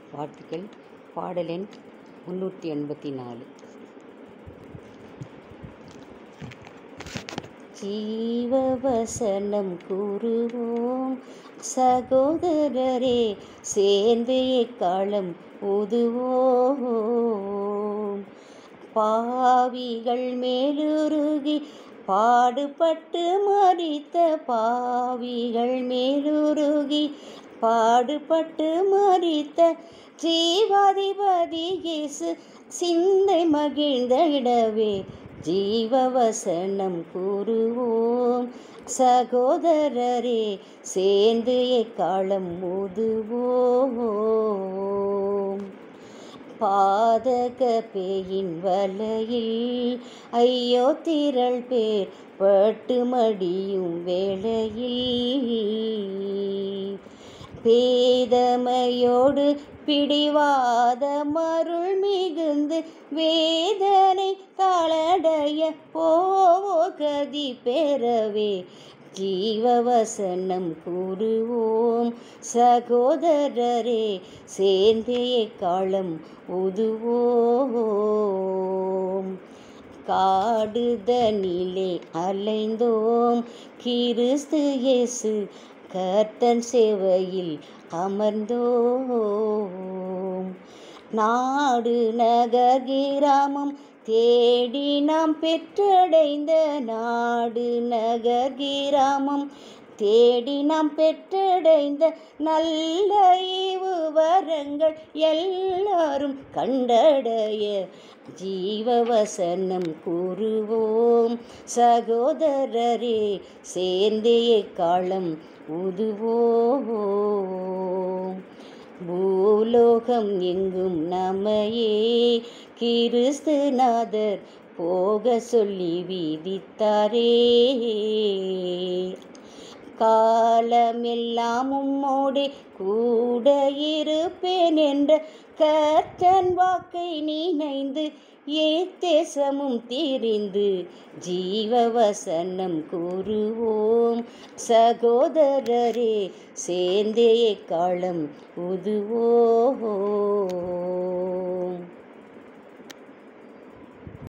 வாழ்த்துக்கள். பாடல் எண் 384. ஜீவவசனம் கூறுவோம் சகோதரரே, சேர்ந்து எக்காலம் ஊதுவோம். பாவிகள் மேலுருகி பாடுபட்டு மரித்த, பாவிகள் மேலுருகி பாடுபட்டு மரித்த ஜீவாதிபதி இயேசு சிந்தை மகிழ்ந்த இடவே ஜீவவசனம் கூறுவோம் சகோதரரே, சேர்ந்து எக்காலம் ஊதுவோம். பாதக பேயின் வலையில் ஐயோ திரள் பேர் பட்டு மடியும் வேளையில், பேதமையோடு பிடிவாத மருள் மிகுந்து வேதனை தாளடைய போவோ கதி பெறவே ஜீவவசனம் கூறுவோம் சகோதரரே, சேர்ந்தே எக்காலம் ஊதுவோம். காடுதனிலே அலைந்தோம், கிறிஸ்து இயேசு கர்த்தன் சேவையில் அமர்ந்தோம். நாடு நகர் கிராமம் தேடி நாம் பெற்றடைந்த, நாடு நகர் கிராமம் தேடி நாம் பெற்றடைந்த நல்ல ஈவு வரங்கள் எல்லாரும் கண்டடைய ஜீவவசனம் கூறுவோம் சகோதரரே, சேர்ந்தே எக்காலம் ஊதுவோம். பூலோகம் எங்கும் நம்மையே கிறிஸ்துநாதர் போக சொல்லி விதித்தாரே. காலமெல்லாம் உம்மோடே கூட இருப்பேன் என்ற கர்த்தன் வாக்கை நினைந்து ஏத்தேசமும் திரிந்து ஜீவவசனம் கூறுவோம் சகோதரரே, சேர்ந்தே எக்காலம் ஊதுவோம்.